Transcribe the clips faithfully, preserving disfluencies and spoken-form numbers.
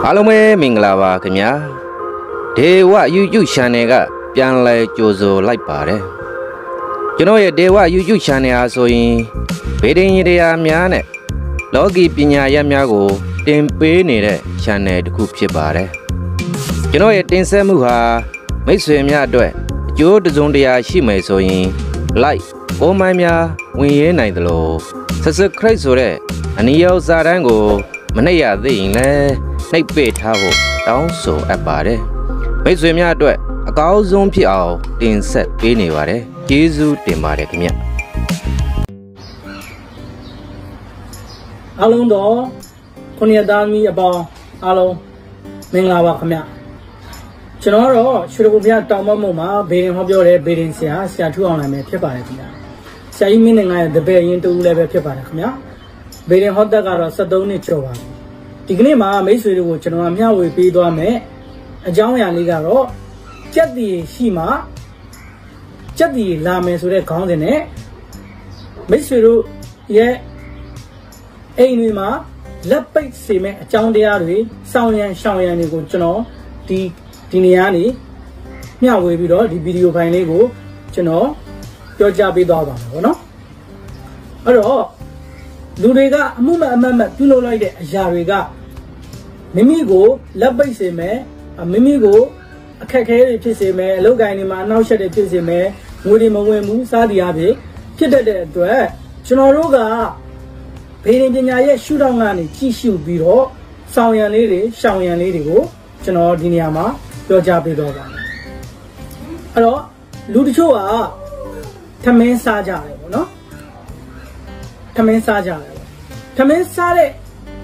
အားလုံးပဲမင်္ဂလာပါခင်ဗျာဒေဝ YouTube Channel ကပြန်လဲကြိုဆိုလိုက်ပါတယ်ကျွန်တော်ရဲ့ဒေဝ YouTube Channel အားဆိုရင်ဗေဒင်ရတရားများနဲ့လောကီပညာရပ်များကိုတင်ပေးနေတဲ့ Channel တစ်ခုဖြစ်ပါတယ်ကျွန်တော်ရဲ့တင်ဆက်မှုဟာမိတ်ဆွေများအတွက်အကျိုးတစုံတရာရှိမယ်ဆိုရင် like ပုံမှန်များဝင်ရဲနိုင်သလို Subscribe ဆိုတဲ့အနည်းရောက်စာတန်းကိုမနှိပ်ရသေးရင်လည်းနှိပ်ပေးထားဖို့တောင်းဆိုအပ်ပါတယ်မိတ်ဆွေများအတွက်အကောင်းဆုံးဖြစ်အောင်တင်ဆက်ပေးနေပါတယ်ကျေးဇူးတင်ပါတယ်ခင်ဗျအားလုံးတော့ခုနှစ်သားမီးအပေါင်းအားလုံးမင်္ဂလာပါခင်ဗျကျွန်တော်တော့ရွှေတကူမြတောင်မမုံမှာဘေရင်ဟောပြောတဲ့ဘေရင်ဆရာဆရာထူအောင်နိုင်မယ်ဖြစ်ပါတယ်ခင်ဗျဆရာကြီးမင်းနဲ့ငါရဲ့တပည့်ရင်တူလည်းပဲဖြစ်ပါတယ်ခင်ဗျဘေရင်ဟောတက်ကတော့sevenနှစ်ကျော်ပါပြီဒီကနေ့မှာမိတ်ဆွေတွေကိုကျွန်တော်မျှဝေပေးသွားမယ်အကြောင်းအရာလေးကတော့ကြက်တီရှိမှကြက်တီလာမယ်ဆိုတဲ့ခေါင်းစဉ်နဲ့မိတ်ဆွေတို့ရဲ့အိမ်တွေမှာလက်ပိတ်စေမဲ့အကြောင်းတရားတွေစောင့်ရန်ရှောင်ရန်တွေကိုကျွန်တော်ဒီဒီနေရာနေမျှဝေပြီးတော့ဒီဗီဒီယိုဖိုင်လေးကိုကျွန်တော်ပြောကြားပေးသွားပါမယ်ဗောနော်အဲ့တော့လူတွေကအမှုမဲ့အမတ်မဲ့ပြုလုပ်လိုက်တဲ့အရာတွေကမိမိကိုလက်ပိတ်စေမယ်မိမိကိုအခက်အခဲတွေဖြစ်စေမယ်အလုပ်ကိုင်းတွေမှာအနှောက်အယှက်တွေဖြစ်စေမယ်ငွေတွေမဝင်ဘူးစားတရားတွေဖြစ်တတ်တဲ့အတွက်ကျွန်တော်တို့ကဘေးရင်ပညာရဲ့ရှုထောင့်ကနေကြည့်ရှုပြီးတော့ဆောင်ရံလေးတွေရှောင်ရံလေးတွေကိုကျွန်တော်ဒီနေရာမှာပြောကြားပေးတော့ပါမယ်အဲ့တော့လူတချို့ကထမင်းစားကြတယ်ပေါ့နော်ထမင်းစားကြတယ်ထမင်းစားတဲ့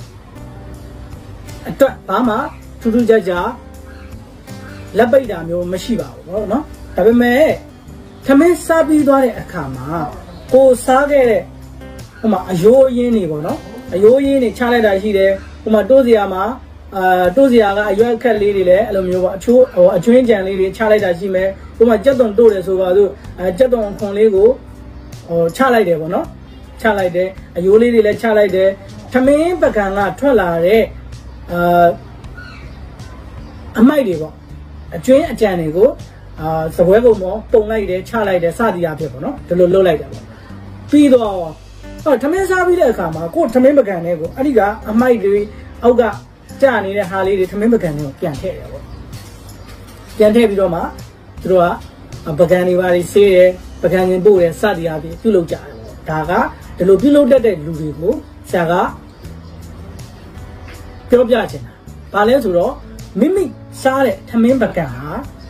အတွက်ဘာမှထူးထူးခြားခြားလက်ပိတ်တာမျိုးမရှိပါဘူးပေါ့နော်ဒါပေမဲ့ထမင်းစားပြီးသွားတဲ့အခါမှာကိုစားခဲ့တဲ့ဟိုမှာအယိုးအရင်းတွေပေါ့နော်အယိုးအရင်းတွေချလိုက်တာရှိတယ်ဟိုမှာတိုးစရာမှာအာတိုးစရာကအရွက်ခက်လေးတွေလည်းအဲ့လိုမျိုးပေါ့အချိုးဟိုအကျွင်းကြံလေးတွေချလိုက်တာရှိမယ်ဟိုမှာကြက်သွန်တိုးတယ်ဆိုပါစို့အဲကြက်သွန်ခွန်လေးကိုဟိုချလိုက်တယ်ပေါ့နော်ချလိုက်တယ်အယိုးလေးတွေလည်းချလိုက်တယ်ထမင်းပကံကထွက်လာတဲ့အာအမိုက်တွေပေါ့အကျွင်းအကြံတွေကိုအာစပွဲကုံပေါ်ပုံလိုက်တယ်ချလိုက်တယ်စသည်အဖြစ်ပေါ့နော်ဒီလိုလုပ်လိုက်တယ်ပေါ့ပြီးတော့ဟောထမင်းစားပြီးတဲ့အခါမှာကိုထမင်းပကံလေးကိုအဲ့ဒီကအမိုက်တွေအောက်ကကြာနေတဲ့ဟာလေးတွေထမင်းပကံလေးကိုပြန်ထည့်တယ်ပေါ့ပြန်ထည့်ပြီးတော့မှသူတို့ကပကံတွေပါတွေဆေးတယ်ပကံချင်းပို့တယ်စသည်အဖြစ်ပြုလုပ်ကြတယ်ပေါ့ဒါကဒီလိုပြုလုပ်တတ်တဲ့လူတွေကိုဆရာကပြောပြချင်တာဘာလဲဆိုတော့မိမိစားတဲ့ထမင်းပကံဟာ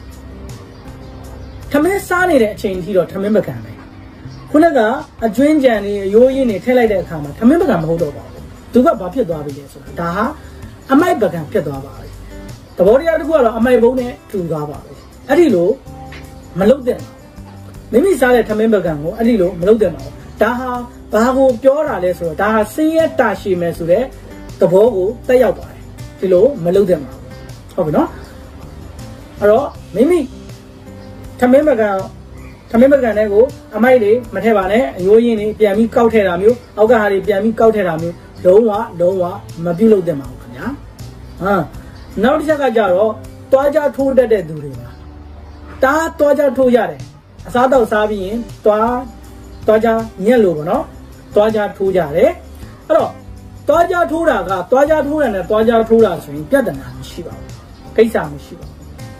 ထမင်းစားနေတဲ့အချိန်အထိတော့ထမင်းပကံပဲခုနကအကျွင်းကြံတွေအယိုးရင်းတွေထည့်လိုက်တဲ့အခါမှာထမင်းပကံမဟုတ်တော့ပါဘူးသူကဘာဖြစ်သွားပြီလဲဆိုတာဒါဟာအမိုက်ပကံဖြစ်သွားပါပြီသဘောတရားတစ်ခုကတော့အမိုက်ဘုံနဲ့ထူသွားပါပြီအဲ့ဒီလိုမလုပ်တဲ့မိမိစားတဲ့ထမင်းပကံကိုအဲ့ဒီလိုမလုပ်တဲ့ပါဘူးဒါဟာဘာကိုပြောတာလဲဆိုတော့ဒါဟာစင်းရဲတာရှည်မယ်ဆိုတဲ့သဘောကိုတက်ရောက်ပါတယ်ဒီလိုမလုပ်တဲ့ပါဟုတ်ပြီနော်အဲ့တော့မိမိထမင်းပကံထမင်းပကံတွေကိုအမိုက်တွေမထည့်ပါနဲ့အယိုးရင်းတွေပြန်ပြီးကောက်ထည့်တာမျိုးအောက်ကဟာတွေပြန်ပြီးကောက်ထည့်တာမျိုးလုံးဝလုံးဝမပြုလုပ်သင့်ပါဘူးခင်ဗျာဟမ်နောက်တစ်ချက်ကကြတော့တွားကြထိုးတတ်တဲ့သူတွေပါတားတွားကြထိုးရတယ်အစားတော့စားပြီးရင်တွားတွားကြညက်လို့ပေါ့နော်တွားကြထိုးကြတယ်အဲ့တော့တွားကြထိုးတာကတွားကြထိုးတယ်နဲ့တွားကြထိုးတာဆိုရင်ပြဿနာမရှိပါဘူးကိစ္စမရှိပါဘူး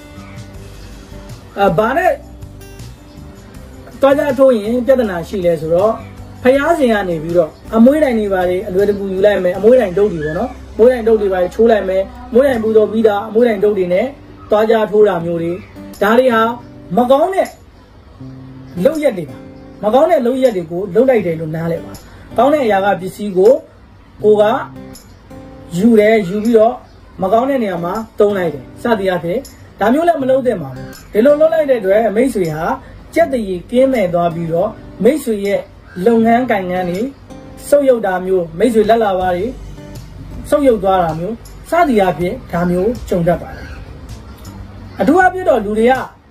အဲဘာနဲ့တွားကြထိုးရင်ပြဿနာရှိလဲဆိုတော့ဖျားစင်ကနေပြီးတော့အမွှေးတိုင်တွေပါလေအလွယ်တကူယူလိုက်မယ်အမွှေးတိုင်တုပ်တွေပေါ့နော်မွှေးတိုင်တုပ်တွေပါချိုးလိုက်မယ်မွှေးတိုင်ပူတော့ပြီးတာအမွှေးတိုင်တုပ်တွေနဲ့တွားကြထိုးတာမျိုးတွေဒါတွေဟာမကောင်းတဲ့လုပ်ရက်တွေပါမကောင်းတဲ့လုပ်ရက်တွေကိုလုပ်လိုက်တယ်လို့နားလဲပါကောင်းတဲ့အရာကပစ္စည်းကိုကိုကယူတယ်ယူပြီးတော့မကောင်းတဲ့နေရာမှာတုံးလိုက်တယ်စသည်အဖြစ်ဒါမျိုးလည်းမလုပ်သင့်ပါဘူးဒီလိုလုပ်လိုက်တဲ့အတွက်မိတ်ဆွေဟာကြက်တရီကင်းမဲ့သွားပြီးတော့မိတ်ဆွေရဲ့လုပ်ငန်းကိုင်ငန်းတွေစုပ်ယုပ်တာမျိုးမိတ်ဆွေလက်လာပါတွေစုပ်ယုပ်သွားတာမျိုးစသည်အဖြစ်ဒါမျိုးကြုံတတ်ပါတယ်အထူးအဖြစ်တော့လူတွေ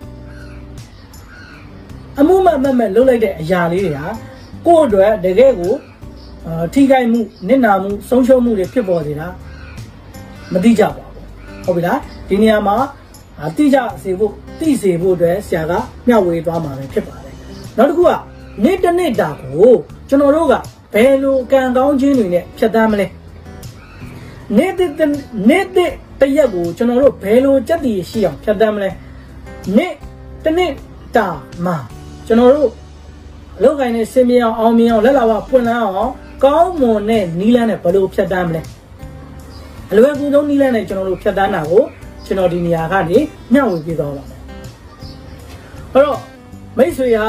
ကအမှုမမတ်မဲ့လုပ်လိုက်တဲ့အရာလေးတွေဟာကိုယ့်အတွက်တကယ်ကိုထိခိုက်မှုနစ်နာမှုဆုံးရှုံးမှုတွေဖြစ်ပေါ်နေတာမသိကြပါဘူးဟုတ်ပြီလားဒီနေရာမှာတိကျစေဖို့သိစေဖို့အတွက်ဆရာကမျှဝေသွားမှာပဲဖြစ်ပါတယ်နောက်တစ်ခုကနေ့တစ်နေ့တာကိုကျွန်တော်တို့ကဘယ်လိုကံကောင်းခြင်းတွေနဲ့ဖြတ်သန်းမလဲနေ့တစ်နေ့တစ်တရက်ကိုကျွန်တော်တို့ဘယ်လိုစက်တည်ရှိအောင်ဖြတ်သန်းမလဲနေ့တစ်နေ့တာမှာကျွန်တော်တို့အလုပ်ကိုင်းနဲ့စင်မြေအောင်အောင်မြင်အောင်လက်လာဝပွင့်လန်းအောင်ကောင်းမွန်တဲ့နီးလန်းနဲ့ဘယ်လိုဖြတ်သန်းမလဲအလွယ်ကူဆုံးနီးလန်းနဲ့ကျွန်တော်တို့ဖြတ်သန်းတာကိုကျွန်တော်ဒီနေရာကနေမျှဝေပြသွားပါမယ်အဲ့တော့မိတ်ဆွေဟာ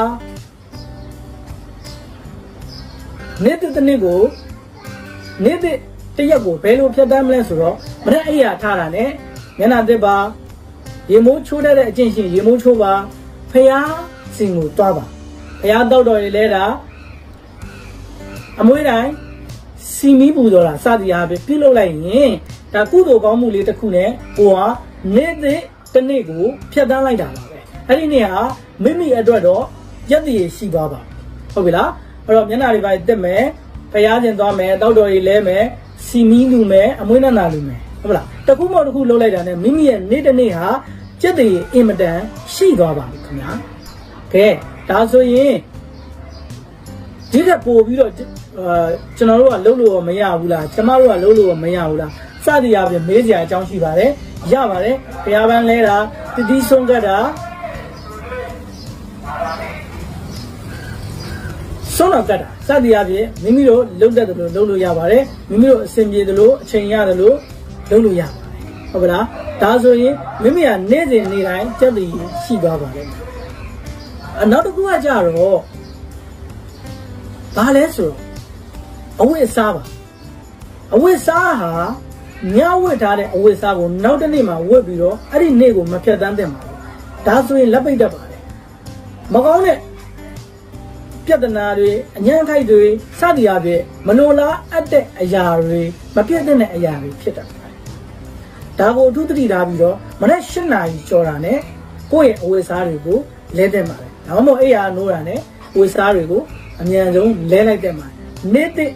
နေ့တစ်နေ့ကိုနေ့တစ်တရက်ကိုဘယ်လိုဖြတ်သန်းမလဲဆိုတော့မရက်အိယာထားတာနဲ့မျက်နှာသစ်ပါရေမိုးချိုးတဲ့အကျင့်ရှင်ရေမိုးချိုးပါဖျားစင်ကိုတွားပါဖျားတောက်တော်တွေလဲတာအမွေးတိုင်းစီမီပူတော်တာစသည်အားဖြင့်ပြုလုပ်လိုက်ရင်ဒါကုသိုလ်ကောင်းမှုလေးတစ်ခုနဲ့ကိုဟာနေ့တစ်တစ်နေ့ကိုဖြတ်သန်းလိုက်တာပါပဲအဲ့ဒီနေ့ဟာမိမိအတွက်တော့ရက်တည်ရှိသွားပါဟုတ်ပြီလားအဲ့တော့မျက်နှာတွေပါတက်မယ်ဖျားစင်သွားမယ်တောက်တော်တွေလဲမယ်စီမီလူမယ်အမွေးနာနာလူမယ်ဟုတ်လားတခုမှတခုလုပ်လိုက်တာနဲ့မိမိရဲ့နေ့တစ်နေ့ဟာစက်တည်အင်မတန်ရှိသွားပါပြီခင်ဗျာကဲဒါဆိုရင်ဒီကပို့ပြီးတော့အာကျွန်တော်တို့ကလုံးလို့မရဘူးလားကျမတို့ကလုံးလို့မရဘူးလားစသည်အပြင်မေးစရာအကြောင်းရှိပါတယ်ရပါတယ်ဘုရားပန်းလဲတာတတိဆုံးကတာဆုံးတော့ကတာစသည်အပြင်မိမိတို့လုံးတတ်တယ်လို့လုံးလို့ရပါတယ်မိမိတို့အစဉ်ပြေတယ်လို့အချိန်ရတယ်လို့လုံးလို့ရပါတယ်ဟုတ်ပါလားဒါဆိုရင်မိမိကနေ့စဉ်နေ့တိုင်းစက်တည်ရှိသွားပါတယ်အနောက်တစ်ခုကကြတော့ဘာလဲဆိုတော့အဝိစားပါအဝိစားဟာညဝတ်ထားတဲ့အဝိစားကိုနောက်တစ်နေ့မှဝတ်ပြီးတော့အဲ့ဒီနေ့ကိုမဖြတ်သန်းသင့်ပါဘူးဒါဆိုရင်လက်ပိတ်တတ်ပါတယ်မကောင်းတဲ့ပြဿနာတွေအညံ့ခိုက်တွေစသည်အပြင်မလိုလားအပ်တဲ့အရာတွေမပြည့်တဲ့အရာတွေဖြစ်တတ်ပါတယ်ဒါကိုအထူးသတိထားပြီးတော့မနေ့၈နာရီကျော်တာနဲ့ကိုယ့်ရဲ့အဝိစားတွေကိုလဲသင့်ပါတယ်ဒါမှမဟုတ်အိယာနိုးတာနဲ့အဝိစားတွေကိုအမြန်ဆုံးလဲလိုက်တဲ့မှာနေ့တစ်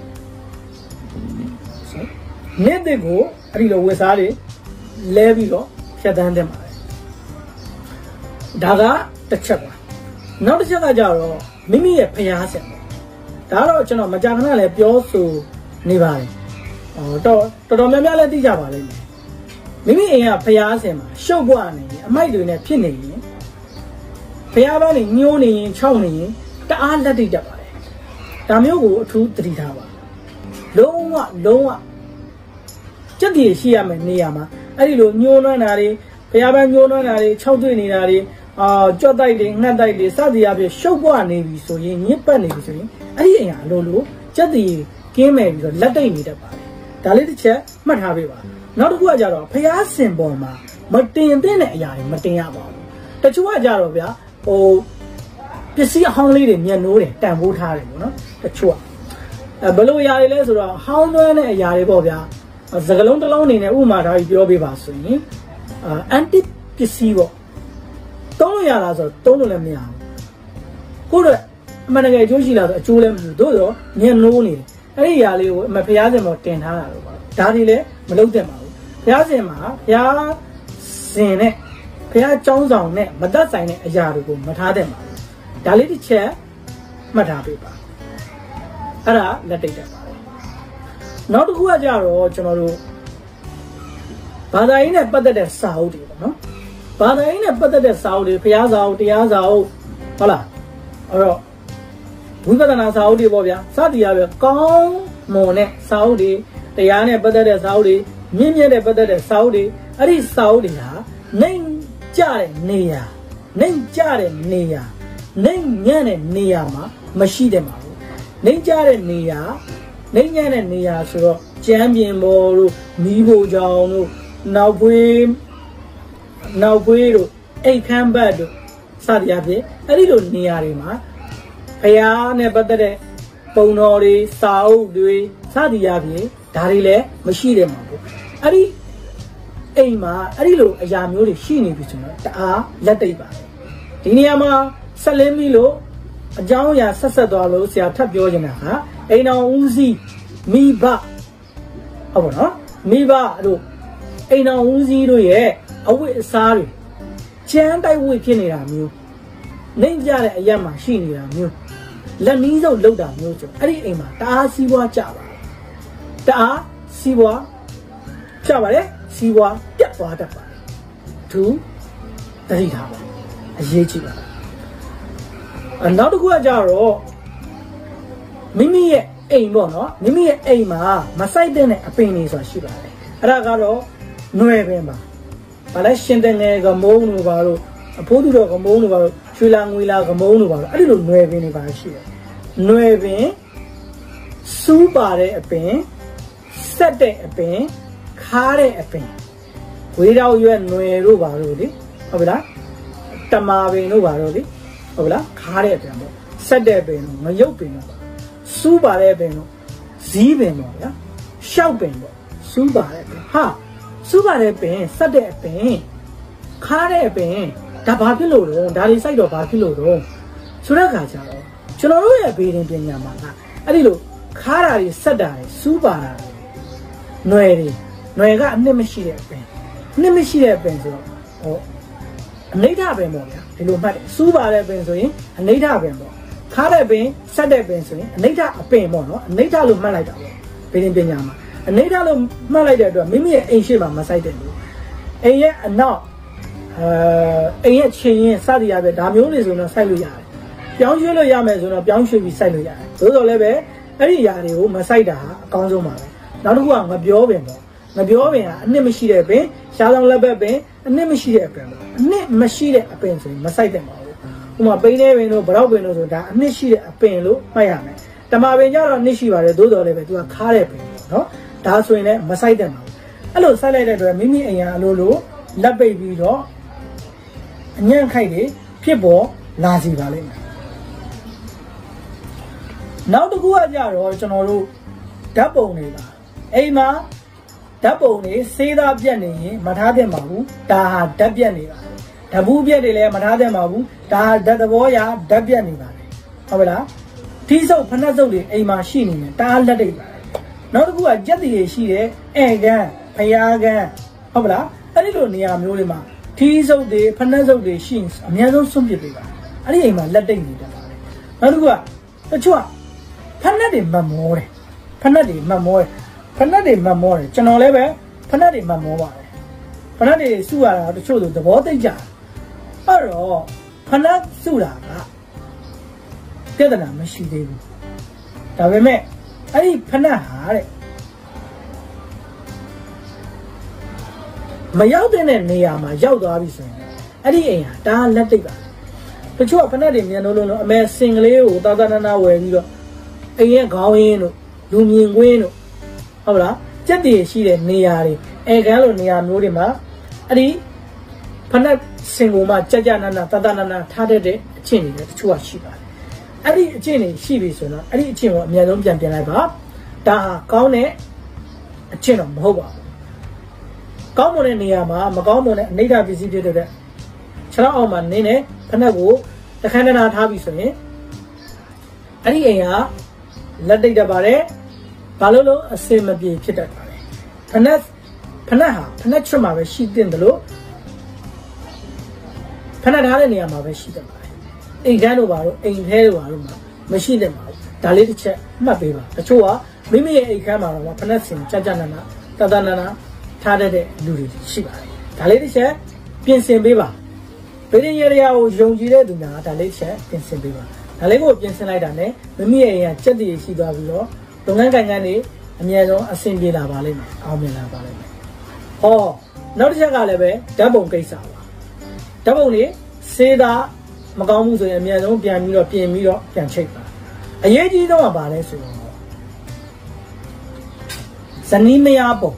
နေ့တစ်ကိုအဲ့ဒီလိုဝက်စားတွေလဲပြီးတော့ဖြတ်တန်းတဲ့မှာဒါကတစ်ချက်ပါနောက်တစ်ချက်ကကြတော့မိမိရဲ့ဖျားဆက်ဒါတော့ကျွန်တော်မကြာခဏလည်းပြောဆိုနေပါတယ်ဟောတော့တော်တော်များများလည်းသိကြပါလိမ့်မယ်မိမိအိမ်ကဖျားဆက်မှာရှုပ်ပွားနေရင်အမိုက်တွေနဲ့ဖြစ်နေရင်ဖျားပန်းနေညှိုးနေရင်ခြောက်နေရင်တအားလက်တိတ်တတ်ပါတယ်ဒါမျိုးကိုအထူးသတိထားပါလုံးဝလုံးဝစက်တည်ရှိရမယ်နေရာမှာအဲ့ဒီလိုညှိုးနှွမ်းတာတွေဘုရားပန်းညှိုးနှွမ်းတာတွေခြောက်တွေ့နေတာတွေအာကြွက်တိုက်တွေငှက်တိုက်တွေစသည်အပြင်ရှုပ်ပွားနေပြီဆိုရင်ညစ်ပတ်နေပြီဆိုရင်အဲ့ဒီအရာအလိုလိုစက်တည်ကင်းမဲ့ပြီးတော့လက်တိတ်နေတတ်ပါတယ်ဒါလေးတစ်ချက်မှတ်ထားပေးပါနောက်တစ်ခုကကြတော့ဘုရားစင်ပေါ်မှာမတင်တဲ့အရာတွေမတင်ရပါဘူးတချို့ကကြတော့ဗျာဟိုပစ္စည်းအဟောင်းလေးတွေမျက်နှိုးတယ်တန်ဖိုးထားတယ်ပေါ့နော်တချို့ကအဲဘယ်လိုအရာတွေလဲဆိုတော့ဟောင်းသွမ်းတဲ့အရာတွေပေါ့ဗျာစကလုံးတစ်လုံးအနေနဲ့ဥမာထားပြီးပြောပေးပါဆိုရင်အာအန်တီပစ္စည်းပေါ့တုံးလို့ရလားဆိုတော့တုံးလို့လည်းမရဘူးကိုယ့်တော့အမှန်တကယ်အကျိုးရှိလားဆိုအကျိုးလည်းမလို့တို့တော့မျက်နှိုးနေတယ်အဲ့ဒီအရာလေးကိုအမဖျားစင်ပေါ်တင်ထားတာလို့ပေါ့ဒါတွေလည်းမလုပ်သင့်ပါဘူးဖျားစင်မှာဖျားစင်နဲ့ဖျားចောင်းဆောင်နဲ့မသက်ဆိုင်တဲ့အရာတွေကိုမထားသင့်ပါဘူးဒါလေးတစ်ချက်မှတ်ထားပေးပါအဲ့ဒါလက်တိတ်တက်ပါတယ်နောက်တစ်ခုကကြတော့ကျွန်တော်တို့ဘာသာရေးနဲ့ပတ်သက်တဲ့စာအုပ်တွေပေါ့နော်ဘာသာရေးနဲ့ပတ်သက်တဲ့စာအုပ်တွေဘုရားစာအုပ်တရားစာအုပ်ဟုတ်လားအဲ့တော့ဝိပဿနာစာအုပ်တွေပေါ့ဗျာစသည်အားဖြင့်ကောင်းမွန်တဲ့စာအုပ်တွေတရားနဲ့ပတ်သက်တဲ့စာအုပ်တွေမြင့်မြတ်တဲ့ပတ်သက်တဲ့စာအုပ်တွေအဲ့ဒီစာအုပ်တွေဟာနိုင်ကြတဲ့နေရာနိုင်ကြတဲ့နေရာနိုင်ညံ့တဲ့နေရာမှာမရှိတဲ့မှာဘူးနိုင်ကြတဲ့နေရာနိုင်ညံ့တဲ့နေရာဆိုတော့ကျမ်းပြင်ပေါ်တို့မီးဖိုချောင်တို့နောက်ပွေးနောက်ပွေးတို့အိတ်ခမ်းဘတ်တို့စသည်အဖြစ်အဲ့ဒီလိုနေရာတွေမှာဘုရားနဲ့ပတ်သက်တဲ့ပုံတော်တွေစာအုပ်တွေစသည်အဖြစ်ဒါတွေလည်းမရှိတယ်မှာပေါ့အဲ့ဒီအိမ်မှာအဲ့ဒီလိုအရာမျိုးတွေရှိနေပြီဆိုတော့တအားလက်တိတ်ပါတယ်ဒီနေရာမှာဆက်လင်းပြီလို့အကြောင်းအရာဆက်ဆက်သွားလို့ဆရာထပ်ပြောချင်တာဟာအိမ်တော်ဦးစီးမိဘဟုတ်ပါနော်မိဘတို့အိမ်တော်ဦးစီးတို့ရဲ့အဝတ်အစားတွေကျန်းတိုက်ဝတ်ဖြစ်နေတာမျိုးနှိမ့်ကြတဲ့အရက်မှာရှိနေတာမျိုးလက်နီးစုပ်လောက်တာမျိုးဆိုအဲ့ဒီအိမ်မှာတအားစီးပွားကြပါတအားစီးပွားကြပါလေစီးပွားပြတ်သွားတတ်ပါတယ်သူတတိထားပါအရေးကြီးပါအနောက်တစ်ခုကကြတော့မိမိရဲ့အိမ်ပေါ့နော်မိမိရဲ့အိမ်မှာမဆိုင်တဲ့အပင်တွေဆိုတာရှိပါတယ်အဲ့ဒါကတော့ຫນွယ်ပင်ပါဘာလဲရှင်တဲ့ငယ်ကမုန်းလို့ပါတော့အဖိုးသူတော်ကမုန်းလို့ပါတော့ရွှေလာငွေလာကမုန်းလို့ပါတော့အဲ့ဒီလိုຫນွယ်ပင်တွေပါရှိတယ်ຫນွယ်ပင်စူးပါတဲ့အပင်ဆက်တဲ့အပင်ခါးတဲ့အပင်ဝေးတော့ရွက်ຫນွယ်တို့ပါတော့လေဟုတ်ပြီလားတမာပင်တို့ပါတော့လေဟုတ်ပြီလားခါးတဲ့အပင်ပေါ့ဆက်တဲ့ပင်တို့မရုပ်ပင်တို့စူးပါတဲ့ပင်တို့ဇီးပင်ပေါ့ဗျာရှောက်ပင်ပေါ့စူးပါတဲ့ပင်ဟာစူးပါတဲ့ပင်ဆက်တဲ့အပင်ခါးတဲ့အပင်ဒါဘာဖြစ်လို့တော့ဒါတွေစိုက်တော့ဘာဖြစ်လို့တော့ဆိုတဲ့အခါကျတော့ကျွန်တော်တို့ရဲ့ဘေးရင်ပညာမှာကအဲ့ဒီလိုခါးတာတွေဆက်တာတွေစူးပါတာတွေຫນွယ်တွေຫນွယ်ကအနှစ်မရှိတဲ့အပင်အနှစ်မရှိတဲ့အပင်ဆိုတော့ဟောအနိဋ္ဌပင်ပေါ့ဗျာဒီလိုမှတ်တယ်စူးပါတဲ့ပင်ဆိုရင်အနိဋ္ဌပင်ပေါ့ခါတဲ့ပင်ဆက်တဲ့ပင်ဆိုရင်အနိဋ္ဌအပင်ပေါ့နော်အနိဋ္ဌလို့မှတ်လိုက်တာပေါ့ဘေးရင်ပညာမှာအနိဋ္ဌလို့မှတ်လိုက်တဲ့အတွက်မိမိရဲ့အိမ်ရှိမှာမဆိုင်တယ်လို့အိမ်ရဲ့အနောက်အဲအိမ်ရဲ့ချင်းရင်စသည်ရပဲဒါမျိုးတွေဆိုတော့စိုက်လို့ရတယ်ပြောင်းရွှေ့လို့ရမယ်ဆိုတော့ပြောင်းရွှေ့ပြီးစိုက်လို့ရတယ်သို့တော်လည်းပဲအဲ့ဒီຢာတွေကိုမစိုက်တာအကောင်းဆုံးပါပဲနောက်တစ်ခုကငပြောပင်ပေါ့ငပြောပင်ကအနှစ်မရှိတဲ့ပင်ရှားဆောင်လက်ဘက်ပင်အနှစ်မရှိတဲ့အပင်ပေါ့အနှစ်မရှိတဲ့အပင်ဆိုရင်မစိုက်တဲ့ပါဘူးဥပမာပိန်းနေပင်တို့ဗရောက်ပင်တို့ဆိုဒါအနှစ်ရှိတဲ့အပင်လို့မှတ်ရမယ်တမာပင်ကျတော့နှစ်ရှိပါတယ်သို့တော်လည်းပဲသူကခါတဲ့ပင်ပေါ့နော်ဒါဆိုရင်လည်းမစိုက်တဲ့ပါဘူးအဲ့လိုစိုက်လိုက်တဲ့အတွက်မိမိအိမ်ကအလိုလိုလက်ပိတ်ပြီးတော့အညံ့ခိုက်တွေဖြစ်ပေါ်လာစီပါလိမ့်မယ်နောက်တစ်ခုကကြတော့ကျွန်တော်တို့ဓာတ်ပုံတွေပါအိမ်မှာဓာတ်ပုံတွေစေးသားပြက်နေရင်မထားသင့်ပါဘူးဒါဟာဓာတ်ပြက်နေပါဓာတ်ဘူးပြက်တွေလည်းမထားသင့်ပါဘူးဒါဟာဓာတ်သဘောရာဓာတ်ပြက်နေပါတယ်ဟုတ်ပြီလားထီးစုပ်ဖနှက်စုပ်တွေအိမ်မှာရှိနေတယ်တားလက်တွေပါတယ်နောက်တစ်ခုကကြက်တီတွေရှိတယ်အဲကန်းဖျားကန်းဟုတ်ပြီလားအဲ့ဒီလိုနေရာမျိုးတွေမှာထီးစုပ်တွေဖနှက်စုပ်တွေရှိရင်အများဆုံးစွန့်ပစ်ပေးပါအဲ့ဒီအိမ်မှာလက်တိတ်နေတတ်ပါတယ်နောက်တစ်ခုကတချို့ကဖနှက်တွေမမောတယ်ဖနှက်တွေမမောတယ်ဖနှက်တွေမမောတယ်ကျွန်တော်လည်းပဲဖနှက်တွေမမောပါတယ်ဖနှက်တွေစုရတာတချို့ဆိုသဘောသိကြအဲ့တော့ဖနှက်စုတာကပြဿနာမရှိသေးဘူးဒါပေမဲ့အဲ့ဒီဖနှက်ဟာတဲ့မရောက်တဲ့နေရာမှာရောက်သွားပြီဆိုရင်အဲ့ဒီအိမ်ဟာဒါလက်တိတ်ပါတချို့ကဖနှက်တွေမြန်လို့လို့အမေစင်ကလေးကိုတာတာနာနာဝယ်ပြီးတော့အိမ်ရဲ့ခေါင်းရင်းတို့လူမြင်ကွင်းတို့ဟုတ်လားကြက်တည်ရှိတဲ့နေရာတွေအဲကန်းလိုနေရာမျိုးတွေမှာအဲ့ဒီဖနှက်စင်ကိုမှကြက်ကြနာနာတာတာနာနာထားတဲ့အချင်းတွေတချို့ကရှိပါတယ်အဲ့ဒီအချင်းတွေရှိပြီဆိုတော့အဲ့ဒီအချင်းကိုအများဆုံးပြန်ပြင်လိုက်ပါဒါဟာကောင်းတဲ့အချင်းတော့မဟုတ်ပါဘူးကောင်းမွန်တဲ့နေရာမှာမကောင်းမွန်တဲ့အနိဋ္ဌပစ္စည်းဖြစ်တဲ့ခြေထောက်အောက်မှာနင်းနေဖနှက်ကိုတခန်းတနာထားပြီဆိုရင်အဲ့ဒီအိမ်ဟာလက်တိတ်တတ်ပါတယ်ဘာလို့လို့အစင်မပြေဖြစ်တတ်ပါတယ်ဖနှက်ဖနှက်ဟာဖနှက်ချွတ်မှာပဲရှိတဲ့တယ်လို့ဖနှက်ထားတဲ့နေရာမှာပဲရှိတတ်ပါတယ်အိမ်ကန်းတို့ပါတော့အိမ်ထဲတို့ပါတော့မရှိတဲ့ပါဘူးဒါလေးတစ်ချက်မှတ်ပေးပါတချို့ကမိမိရဲ့အိမ်ကန်းမှာတော့ဖနှက်စင်ကြကြနာနာတတနာနာထားတဲ့လူတွေရှိပါတယ်ဒါလေးတစ်ချက်ပြင်ဆင်ပေးပါဗေဒင်ရရာကိုယုံကြည်တဲ့သူများဒါလေးတစ်ချက်ပြင်ဆင်ပေးပါဒါလေးကိုပြင်ဆင်လိုက်တာနဲ့မိမိရဲ့အိမ်ကစက်တည်ရှိသွားပြီးတော့လုပ်ငန်းကိုင်ငန်းတွေအများဆုံးအဆင်ပြေလာပါလိမ့်မယ်အောင်မြင်လာပါလိမ့်မယ်ဟောနောက်တစ်ချက်ကလည်းပဲဓာတ်ပုံကိစ္စပါဓာတ်ပုံတွေစေးသားမကောင်းဘူးဆိုရင်အများဆုံးပြန်ပြီးတော့ပြင်ပြီးတော့ပြန်ချိတ်ပါအရေးကြီးဆုံးကဘာလဲဆိုတော့ဇနီးမယားပုံ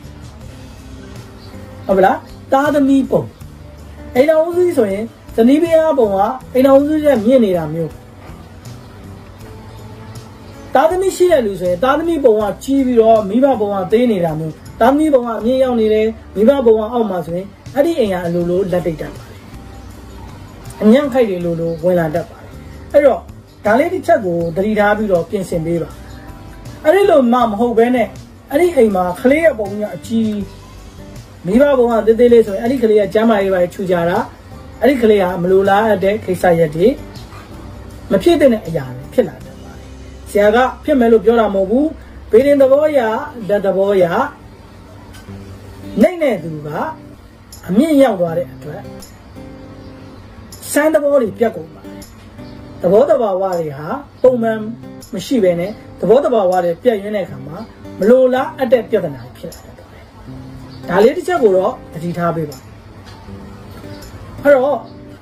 ဟုတ်ပါလားသားသမီးပုံအိမ်တော်ဦးစီးဆိုရင်ဇနီးမယားပုံကအိမ်တော်ဦးစီးရဲ့မြင့်နေတာမျိုးသားသမီးရှိတဲ့လူဆိုရင်သားသမီးပုံကကြီးပြီးတော့မိဘပုံကသေးနေတာမျိုးသားသမီးပုံကအမြင့်ရောက်နေတယ်မိဘပုံကအောက်မှာဆိုရင်အဲ့ဒီအိမ်ကအလိုလိုလက်တိတ်တတ်ပါတယ်အညံ့ခိုက်တွေလိုလိုဝင်လာတတ်ပါတယ်အဲ့တော့ဒါလေးတစ်ချက်ကိုသတိထားပြီးတော့ပြင်ဆင်ပေးပါအဲ့ဒီလိုမှမဟုတ်ဘဲနဲ့အဲ့ဒီအိမ်မှာကလေးရဲ့ပုံကအကြီးမိဘဘုံကတေးသေးလေးဆိုရင်အဲ့ဒီကလေးကကျမ်းမာရေးပါချူကြတာအဲ့ဒီကလေးကမလိုလားတဲ့ခိစ္စရက်တွေမဖြစ်တဲ့အရာတွေဖြစ်လာတယ်ဆရာကဖြစ်မယ်လို့ပြောတာမဟုတ်ဘူးဘေးရင်သဘောရဓာတ်သဘောရနိုင်တဲ့သူကအမြင့်ရောက်သွားတဲ့အတွက်စမ်းသဘောတွေပြတ်ကုန်ပါတယ်သဘောတဘာဝတွေဟာပုံမှန်မရှိဘဲနဲ့သဘောတဘာဝတွေပြတ်ရင်းတဲ့အခါမှာမလိုလားအပ်တဲ့ပြဿနာဖြစ်လာတယ်ဒါလေးတစ်ချက်ကိုတော့တတိထားပေးပါအဲ့တော့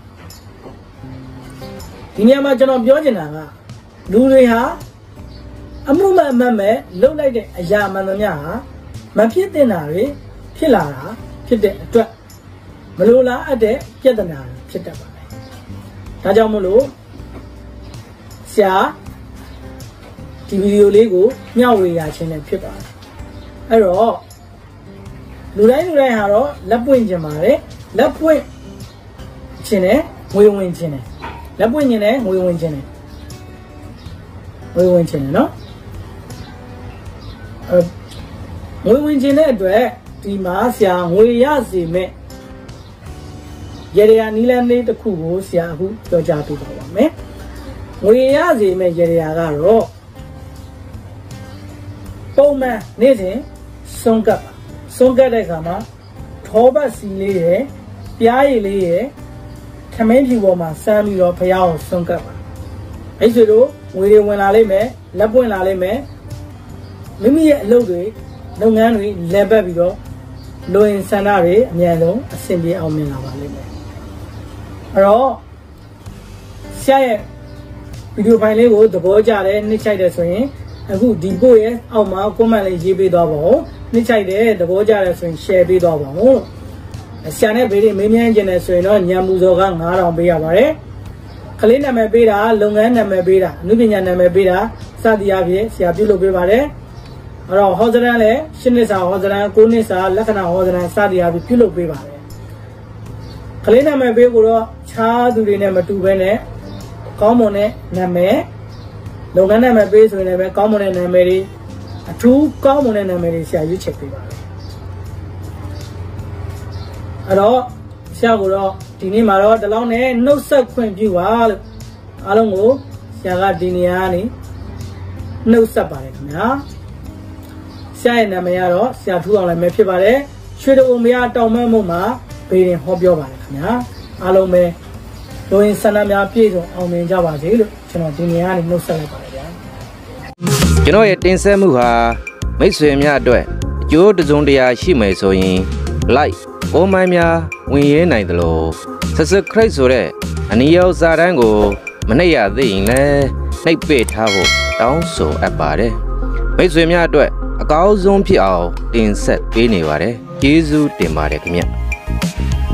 ဒီနေရာမှာကျွန်တော်ပြောချင်တာကလူတွေဟာအမှုမှန်မှန်ပဲလှုပ်လိုက်တဲ့အရာမှန်သမျှဟာမဖြစ်တဲ့နာတွေဖြစ်လာတာဖြစ်တဲ့အတွက်မလိုလားအပ်တဲ့ပြဿနာဖြစ်တတ်ပါတယ်ဒါကြောင့်မို့လို့ဆရာဒီဗီဒီယိုလေးကိုမျှဝေရခြင်းနဲ့ဖြစ်ပါတယ်အဲ့တော့လူတိုင်းလူတိုင်းဟာတော့လက်ပွင့်ခြင်းပါတယ်လက်ပွင့်ခြင်းနဲ့ငွေဝင်ခြင်းနဲ့လက်ပွင့်ခြင်းနဲ့ငွေဝင်ခြင်းနဲ့ငွေဝင်ခြင်းနဲ့နော်အဲငွေဝင်ခြင်းတဲ့အတွက်ဒီမှာဆရာငွေရစီမဲ့ရေရနီလန်းလေးတစ်ခုကိုဆရာအခုပြောကြားပေးပါပါမယ်ငွေရစီမဲ့ရေရကတော့ပုံမှန်နေ့စဉ်စွန့်ကပ်စွန့်ကပ်တဲ့အခါမှာထောပတ်စီလေးရယ်ပြားရည်လေးရယ်ထမင်းဖြူပေါ်မှာစမ်းပြီးတော့ဖျားအောင်စွန့်ကပ်ပါအဲ့ဆိုတော့ငွေတွေဝင်လာလိမ့်မယ်လက်ပွင့်လာလိမ့်မယ်မိမိရဲ့အလုပ်တွေလုပ်ငန်းတွေလဲပတ်ပြီးတော့လူရင်ဆန္ဒတွေအများဆုံးအဆင်ပြေအောင်မြင်လာပါလိမ့်မယ်အဲ့တော့ဆရာရဲ့ဗီဒီယိုဖိုင်လေးကိုသဘောကျတယ်နှိမ့်ချိုက်တယ်ဆိုရင်အခုဒီပို့ရဲ့အောက်မှာ comment လေးရေးပေးသွားပါဦးနှိမ့်ချိုက်တယ်သဘောကျတယ်ဆိုရင် share ပေးသွားပါဦးဆရာနဲ့ဘေးတွေမေးမြန်းခြင်းနဲ့ဆိုရင်တော့ညံမှုစော်ကငါးထောင်ပေးရပါတယ်ကလေးနာမည်ပေးတာလုပ်ငန်းနာမည်ပေးတာအနုပညာနာမည်ပေးတာစသည်အဖြစ်ဆရာပြုလုပ်ပေးပါတယ်အဲ့တော့ဟောစရန်လည်းရှင်းနှစ်စာဟောစရန်ကိုနှစ်စာလက္ခဏာဟောစရန်စသည်အဖြစ်ပြုလုပ်ပေးပါတယ်ကလေးနာမည်ပေးကိုတော့ခြားသူတွေနဲ့မတူဘဲနဲ့ကောင်းမွန်တဲ့နာမည်လုပ်ငန်းနာမည်ပေးဆိုရင်လည်းပဲကောင်းမွန်တဲ့နာမည်တွေအထူးကောင်းမွန်တဲ့နာမည်တွေဆရာရွေးချယ်ပေးပါတယ်အဲ့တော့ဆရာကတော့ဒီနေ့မှာတော့ဒီလောက်နဲ့နှုတ်ဆက်ခွင့်ပြုပါလို့အားလုံးကိုဆရာကဒီနေရာကနေနှုတ်ဆက်ပါတယ်ခင်ဗျာဆရာရဲ့နာမည်ကတော့ဆရာထူးအောင်လည်းပဲဖြစ်ပါတယ်ရွှေတုံမရတောင်မန်းမုံမှာဘေးရင်ဟောပြောပါတယ်ခင်ဗျာအားလုံးပဲလူရင်းဆန္ဒများပြည့်စုံအောင်မြင်ကြပါစေလို့ကျွန်တော်ဒီနေရာကနေနှုတ်ဆက်လိုက်ပါတယ်ဗျာကျွန်တော်ရဲ့တင်ဆက်မှုဟာမိတ်ဆွေများအတွက်အကျိုးတစုံတရာရှိမယ်ဆိုရင် like ပုံမှန်များဝင်ရဲနိုင်တယ်လို့ subscribe ဆိုတဲ့အနည်းရောက်စာတန်းကိုမနှိပ်ရသေးရင်လည်းနှိပ်ပေးထားဖို့တောင်းဆိုအပ်ပါတယ်မိတ်ဆွေများအတွက်အကောင်းဆုံးဖြစ်အောင်တင်ဆက်ပေးနေပါတယ်ကျေးဇူးတင်ပါတယ်ခင်ဗျ